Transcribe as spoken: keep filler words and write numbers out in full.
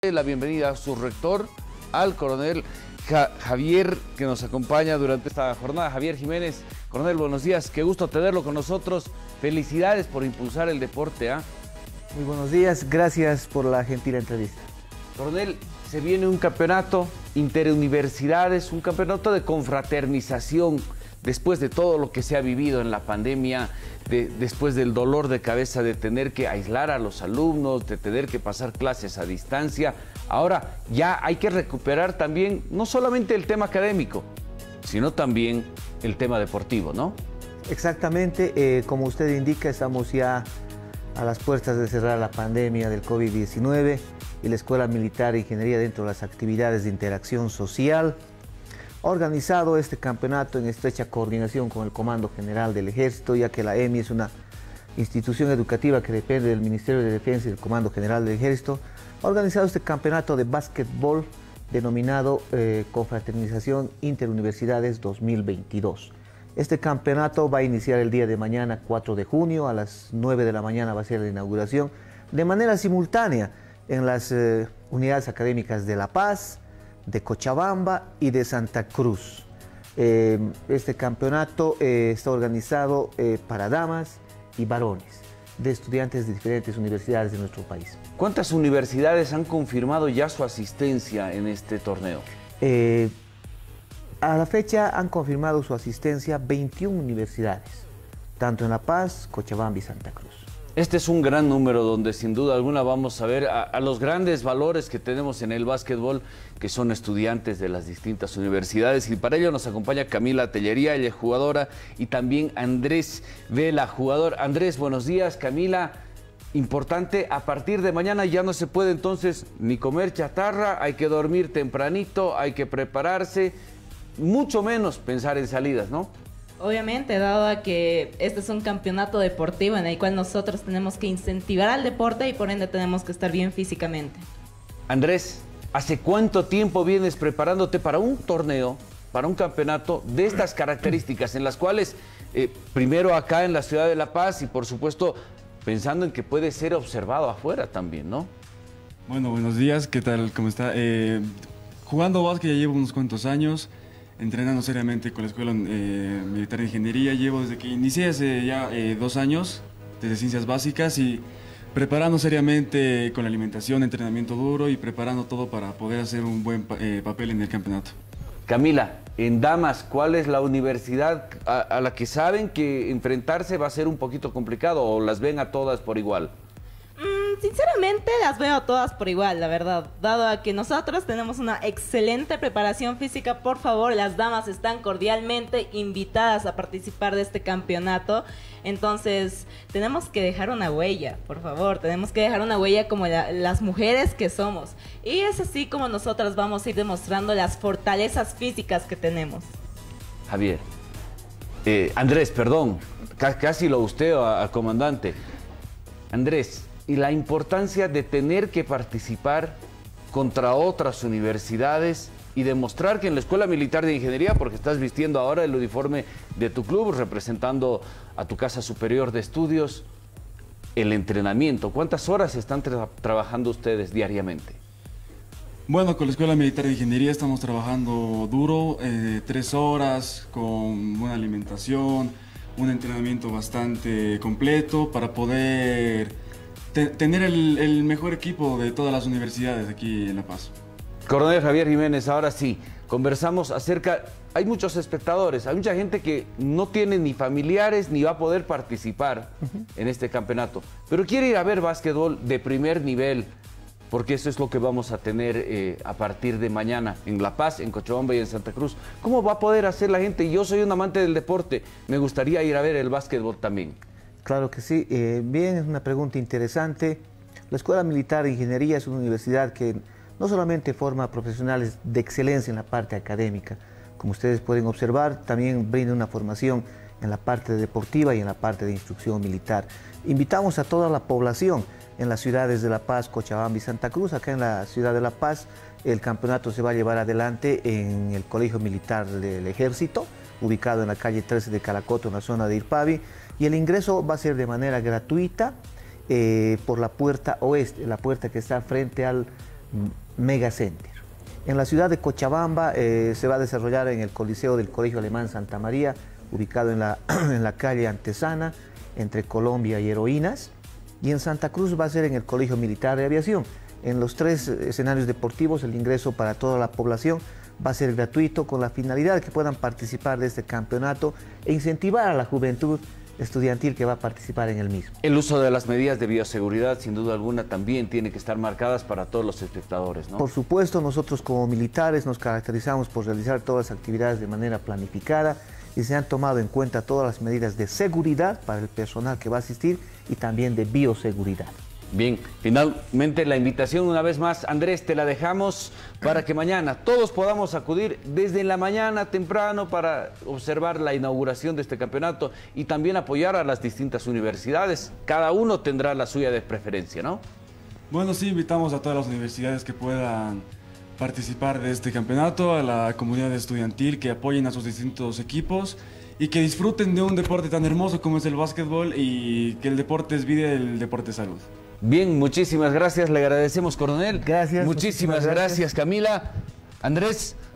La bienvenida a su rector, al coronel ja Javier, que nos acompaña durante esta jornada. Javier Jiménez, coronel, buenos días, qué gusto tenerlo con nosotros. Felicidades por impulsar el deporte. ¿eh? Muy buenos días, gracias por la gentil entrevista. Coronel, se viene un campeonato interuniversidades, un campeonato de confraternización después de todo lo que se ha vivido en la pandemia, de, después del dolor de cabeza de tener que aislar a los alumnos, de tener que pasar clases a distancia. Ahora ya hay que recuperar también no solamente el tema académico, sino también el tema deportivo, ¿no? Exactamente, eh, como usted indica, estamos ya a las puertas de cerrar la pandemia del COVID diecinueve y la Escuela Militar de Ingeniería, dentro de las actividades de interacción social, ha organizado este campeonato en estrecha coordinación con el Comando General del Ejército, ya que la E M I es una institución educativa que depende del Ministerio de Defensa y del Comando General del Ejército. Ha organizado este campeonato de básquetbol denominado eh, Confraternización Interuniversidades dos mil veintidós. Este campeonato va a iniciar el día de mañana, cuatro de junio, a las nueve de la mañana va a ser la inauguración, de manera simultánea en las eh, unidades académicas de La Paz, de Cochabamba y de Santa Cruz. Eh, este campeonato eh, está organizado eh, para damas y varones de estudiantes de diferentes universidades de nuestro país. ¿Cuántas universidades han confirmado ya su asistencia en este torneo? Eh, a la fecha han confirmado su asistencia veintiuna universidades, tanto en La Paz, Cochabamba y Santa Cruz. Este es un gran número donde sin duda alguna vamos a ver a, a los grandes valores que tenemos en el básquetbol, que son estudiantes de las distintas universidades, y para ello nos acompaña Camila Tellería, ella es jugadora, y también Andrés Vela, jugador. Andrés, buenos días. Camila, importante, a partir de mañana ya no se puede entonces ni comer chatarra, hay que dormir tempranito, hay que prepararse, mucho menos pensar en salidas, ¿no? Obviamente, dado a que este es un campeonato deportivo en el cual nosotros tenemos que incentivar al deporte y por ende tenemos que estar bien físicamente. Andrés, ¿hace cuánto tiempo vienes preparándote para un torneo, para un campeonato de estas características, en las cuales, eh, primero acá en la ciudad de La Paz y por supuesto pensando en que puede ser observado afuera también, ¿no? Bueno, buenos días, ¿qué tal? ¿Cómo está? Eh, jugando básquet ya llevo unos cuantos años, entrenando seriamente con la Escuela eh, Militar de Ingeniería. Llevo desde que inicié hace ya eh, dos años, desde Ciencias Básicas, y preparando seriamente con la alimentación, entrenamiento duro y preparando todo para poder hacer un buen eh, papel en el campeonato. Camila, en damas, ¿cuál es la universidad a, a la que saben que enfrentarse va a ser un poquito complicado o las ven a todas por igual? Sinceramente las veo todas por igual, la verdad. Dado a que nosotros tenemos una excelente preparación física, por favor, las damas están cordialmente invitadas a participar de este campeonato. Entonces, tenemos que dejar una huella, por favor. Tenemos que dejar una huella como la, las mujeres que somos. Y es así como nosotras vamos a ir demostrando las fortalezas físicas que tenemos. Javier. Eh, Andrés, perdón. Casi lo usteo al comandante. Andrés, y la importancia de tener que participar contra otras universidades y demostrar que en la Escuela Militar de Ingeniería, porque estás vistiendo ahora el uniforme de tu club, representando a tu casa superior de estudios, el entrenamiento. ¿Cuántas horas están tra trabajando ustedes diariamente? Bueno, con la Escuela Militar de Ingeniería estamos trabajando duro, eh, tres horas, con buena alimentación, un entrenamiento bastante completo para poder tener el, el mejor equipo de todas las universidades aquí en La Paz. Coronel Javier Jiménez, ahora sí, conversamos acerca, hay muchos espectadores, hay mucha gente que no tiene ni familiares ni va a poder participar uh-huh. en este campeonato, pero quiere ir a ver básquetbol de primer nivel, porque eso es lo que vamos a tener eh, a partir de mañana en La Paz, en Cochabamba y en Santa Cruz. ¿Cómo va a poder hacer la gente? Yo soy un amante del deporte, me gustaría ir a ver el básquetbol también. Claro que sí. Eh, bien, es una pregunta interesante. La Escuela Militar de Ingeniería es una universidad que no solamente forma profesionales de excelencia en la parte académica, como ustedes pueden observar, también brinda una formación en la parte deportiva y en la parte de instrucción militar. Invitamos a toda la población en las ciudades de La Paz, Cochabamba y Santa Cruz. Acá en la ciudad de La Paz el campeonato se va a llevar adelante en el Colegio Militar del Ejército, ubicado en la calle trece de Caracoto, en la zona de Irpavi, y el ingreso va a ser de manera gratuita eh, por la puerta oeste, la puerta que está frente al, Megacenter. En la ciudad de Cochabamba eh, se va a desarrollar en el Coliseo del Colegio Alemán Santa María, ubicado en la, en la calle Antesana, entre Colombia y Heroínas. Y en Santa Cruz va a ser en el Colegio Militar de Aviación. En los tres escenarios deportivos el ingreso para toda la población va a ser gratuito, con la finalidad de que puedan participar de este campeonato e incentivar a la juventud estudiantil que va a participar en el mismo. El uso de las medidas de bioseguridad, sin duda alguna, también tiene que estar marcadas para todos los espectadores, ¿no? Por supuesto, nosotros como militares nos caracterizamos por realizar todas las actividades de manera planificada y se han tomado en cuenta todas las medidas de seguridad para el personal que va a asistir y también de bioseguridad. Bien, finalmente la invitación una vez más, Andrés, te la dejamos para que mañana todos podamos acudir desde la mañana temprano para observar la inauguración de este campeonato y también apoyar a las distintas universidades. Cada uno tendrá la suya de preferencia, ¿no? Bueno, sí, invitamos a todas las universidades que puedan participar de este campeonato, a la comunidad estudiantil que apoyen a sus distintos equipos y que disfruten de un deporte tan hermoso como es el básquetbol y que el deporte es vida y el deporte es salud. Bien, muchísimas gracias, le agradecemos, coronel. Gracias. Muchísimas gracias. gracias, Camila. Andrés.